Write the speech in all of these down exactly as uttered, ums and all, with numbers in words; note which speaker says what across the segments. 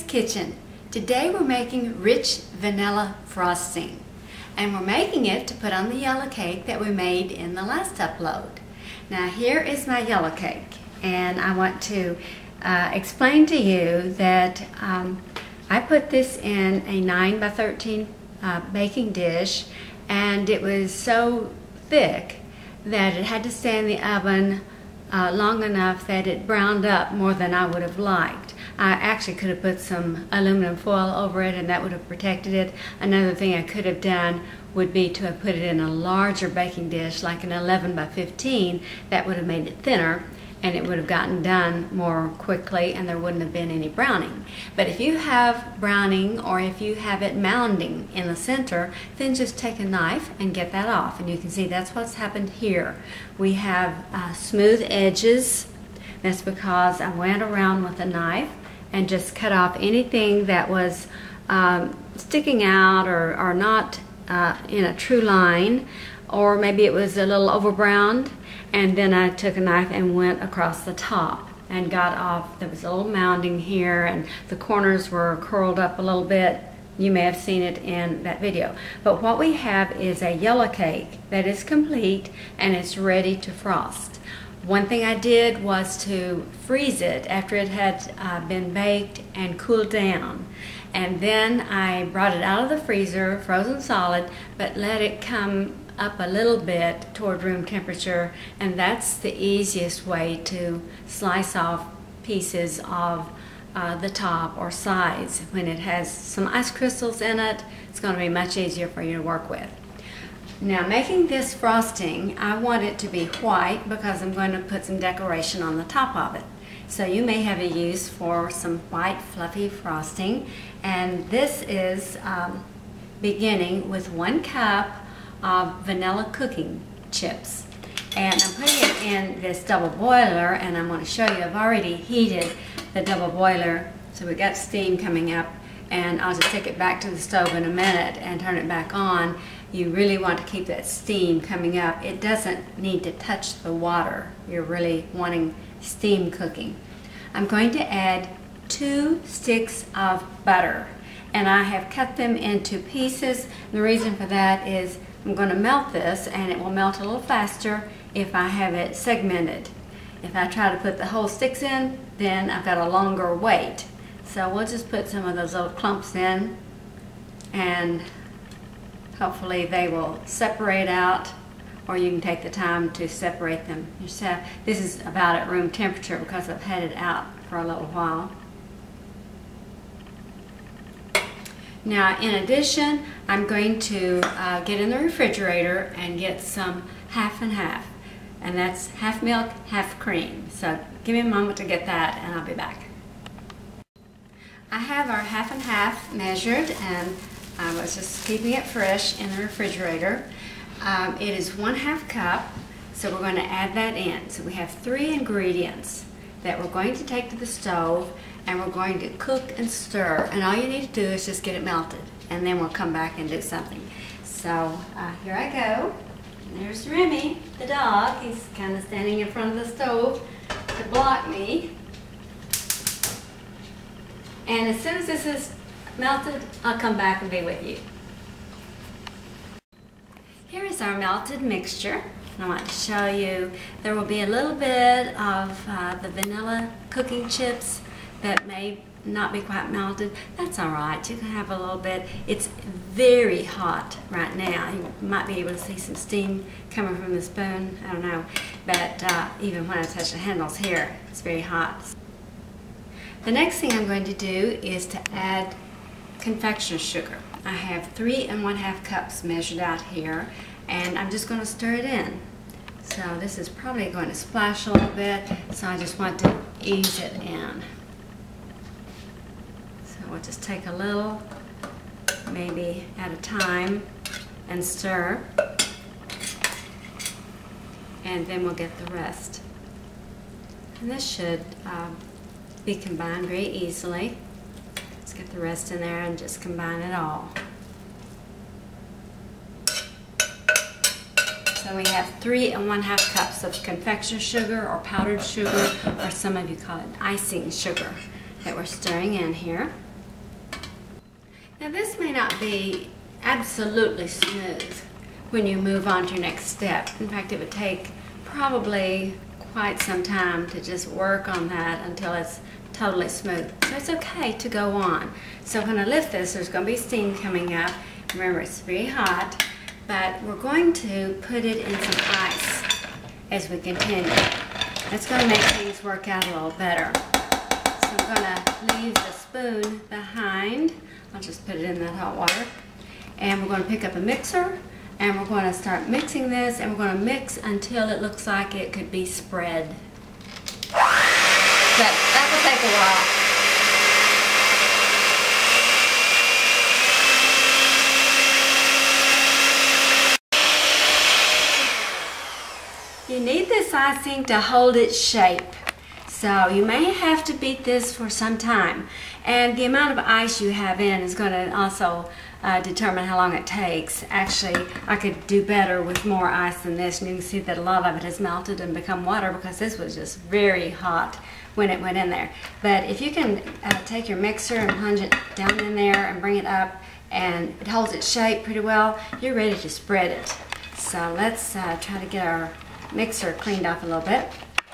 Speaker 1: Kitchen. Today we're making rich vanilla frosting, and we're making it to put on the yellow cake that we made in the last upload. Now here is my yellow cake, and I want to uh, explain to you that um, I put this in a nine by thirteen uh, baking dish, and it was so thick that it had to stay in the oven uh, long enough that it browned up more than I would have liked. I actually could have put some aluminum foil over it and that would have protected it. Another thing I could have done would be to have put it in a larger baking dish, like an eleven by fifteen. That would have made it thinner and it would have gotten done more quickly and there wouldn't have been any browning. But if you have browning, or if you have it mounding in the center, then just take a knife and get that off. And you can see that's what's happened here. We have uh, smooth edges. That's because I went around with a knife and just cut off anything that was um, sticking out or, or not uh, in a true line, or maybe it was a little over browned, and then I took a knife and went across the top and got off. There was a little mounding here and the corners were curled up a little bit. You may have seen it in that video. But what we have is a yellow cake that is complete and it's ready to frost. One thing I did was to freeze it after it had uh, been baked and cooled down. And then I brought it out of the freezer, frozen solid, but let it come up a little bit toward room temperature, and that's the easiest way to slice off pieces of uh, the top or sides. When it has some ice crystals in it, it's going to be much easier for you to work with. Now, making this frosting, I want it to be white because I'm going to put some decoration on the top of it. So you may have a use for some white fluffy frosting, and this is um, beginning with one cup of vanilla cooking chips. And I'm putting it in this double boiler, and I'm going to show you I've already heated the double boiler, so we got steam coming up, and I'll just take it back to the stove in a minute and turn it back on. You really want to keep that steam coming up. It doesn't need to touch the water. You're really wanting steam cooking. I'm going to add two sticks of butter, and I have cut them into pieces. The reason for that is I'm going to melt this, and it will melt a little faster if I have it segmented. If I try to put the whole sticks in, then I've got a longer wait. So we'll just put some of those little clumps in, and hopefully they will separate out, or you can take the time to separate them yourself. This is about at room temperature because I've had it out for a little while. Now, in addition, I'm going to uh, get in the refrigerator and get some half and half. And that's half milk, half cream. So give me a moment to get that and I'll be back. I have our half and half measured, and I was just keeping it fresh in the refrigerator. Um, it is one half cup, so we're going to add that in. So we have three ingredients that we're going to take to the stove, and we're going to cook and stir, and all you need to do is just get it melted, and then we'll come back and do something. So uh, here I go. And there's Remy, the dog. He's kind of standing in front of the stove to block me. And as soon as this is melted, I'll come back and be with you. Here is our melted mixture. I want to show you there will be a little bit of uh, the vanilla cooking chips that may not be quite melted. That's all right. You can have a little bit. It's very hot right now. You might be able to see some steam coming from the spoon. I don't know. But uh, even when I touch the handles here, it's very hot. The next thing I'm going to do is to add confectioner sugar. I have three and one half cups measured out here, and I'm just going to stir it in. So this is probably going to splash a little bit, so I just want to ease it in. So we'll just take a little, maybe at a time, and stir, and then we'll get the rest. And this should uh, be combined very easily. Let's get the rest in there and just combine it all. So we have three and one half cups of confectioner sugar or powdered sugar, or some of you call it icing sugar, that we're stirring in here. Now this may not be absolutely smooth when you move on to your next step. In fact, it would take probably quite some time to just work on that until it's totally smooth. So it's okay to go on. So when I lift this, there's going to be steam coming up. Remember, it's very hot, but we're going to put it in some ice as we continue. That's going to make things work out a little better. So I'm going to leave the spoon behind. I'll just put it in that hot water. And we're going to pick up a mixer, and we're going to start mixing this, and we're going to mix until it looks like it could be spread. But that will take a while. You need this icing to hold its shape. So you may have to beat this for some time. And the amount of ice you have in is going to also uh, determine how long it takes. Actually, I could do better with more ice than this. And you can see that a lot of it has melted and become water because this was just very hot when it went in there. But if you can uh, take your mixer and plunge it down in there and bring it up, and it holds its shape pretty well, you're ready to spread it. So let's uh, try to get our mixer cleaned off a little bit.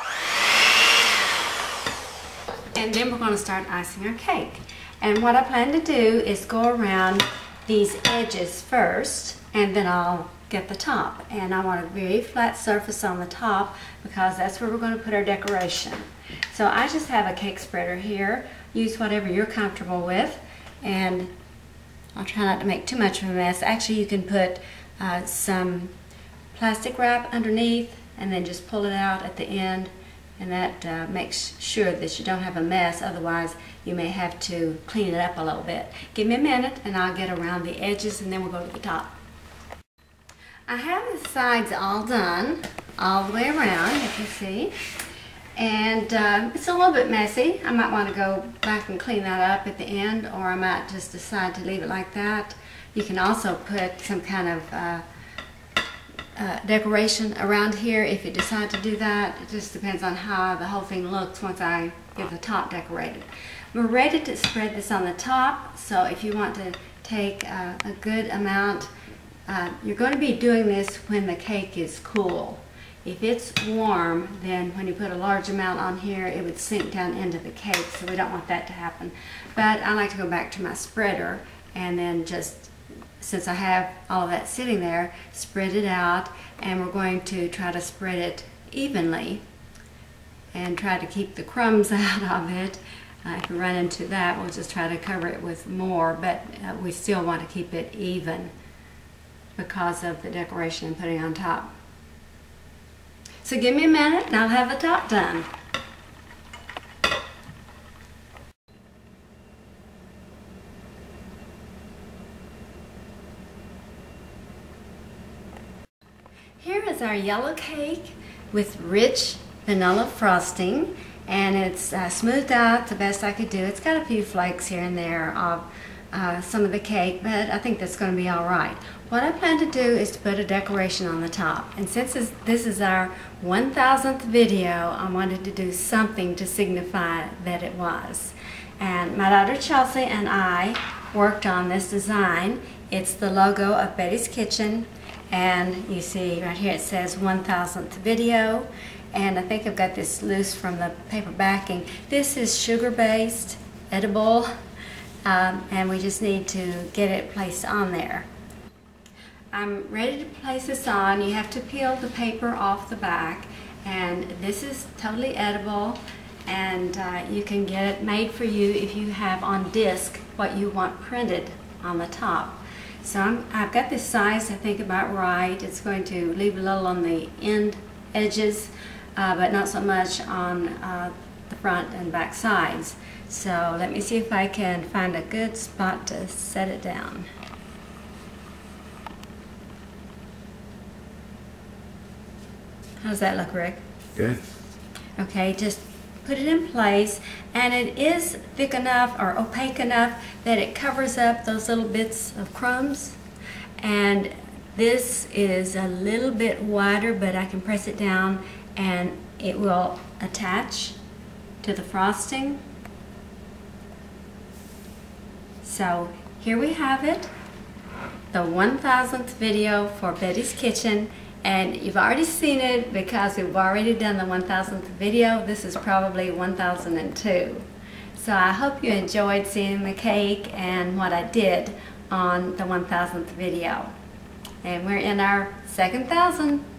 Speaker 1: And then we're going to start icing our cake. And what I plan to do is go around these edges first, and then I'll get the top. And I want a very flat surface on the top because that's where we're going to put our decoration. So I just have a cake spreader here. Use whatever you're comfortable with. And I'll try not to make too much of a mess. Actually, you can put uh, some plastic wrap underneath and then just pull it out at the end. And that uh, makes sure that you don't have a mess. Otherwise, you may have to clean it up a little bit. Give me a minute and I'll get around the edges and then we'll go to the top. I have the sides all done, all the way around, if you see. And uh, it's a little bit messy. I might want to go back and clean that up at the end, or I might just decide to leave it like that. You can also put some kind of uh, Uh, decoration around here if you decide to do that. It just depends on how the whole thing looks once I get the top decorated. We're ready to spread this on the top, so if you want to take uh, a good amount, uh, you're going to be doing this when the cake is cool. If it's warm, then when you put a large amount on here, it would sink down into the cake, so we don't want that to happen. But I like to go back to my spreader and then just, since I have all of that sitting there, spread it out, and we're going to try to spread it evenly and try to keep the crumbs out of it. Uh, if we run into that, we'll just try to cover it with more, but uh, we still want to keep it even because of the decoration I'm putting on top. So give me a minute and I'll have the top done. Here is our yellow cake with rich vanilla frosting, and it's uh, smoothed out the best I could do. It's got a few flakes here and there of uh, some of the cake, but I think that's going to be all right. What I plan to do is to put a decoration on the top, and since this is our one thousandth video, I wanted to do something to signify that it was. And my daughter Chelsea and I worked on this design. It's the logo of Betty's Kitchen. And you see right here it says one thousandth video, and I think I've got this loose from the paper backing. This is sugar based, edible, um, and we just need to get it placed on there. I'm ready to place this on. You have to peel the paper off the back, and this is totally edible, and uh, you can get it made for you if you have on disc what you want printed on the top. So I'm, I've got this size I think about right. It's going to leave a little on the end edges, uh, but not so much on uh, the front and back sides. So let me see if I can find a good spot to set it down. How does that look, Rick?
Speaker 2: Good.
Speaker 1: Okay, just put it in place, and it is thick enough or opaque enough that it covers up those little bits of crumbs. And this is a little bit wider, but I can press it down and it will attach to the frosting. So here we have it, the one thousandth video for Betty's Kitchen. And you've already seen it because we've already done the one thousandth video. This is probably one thousand two. So I hope you enjoyed seeing the cake and what I did on the one thousandth video. And we're in our second thousand.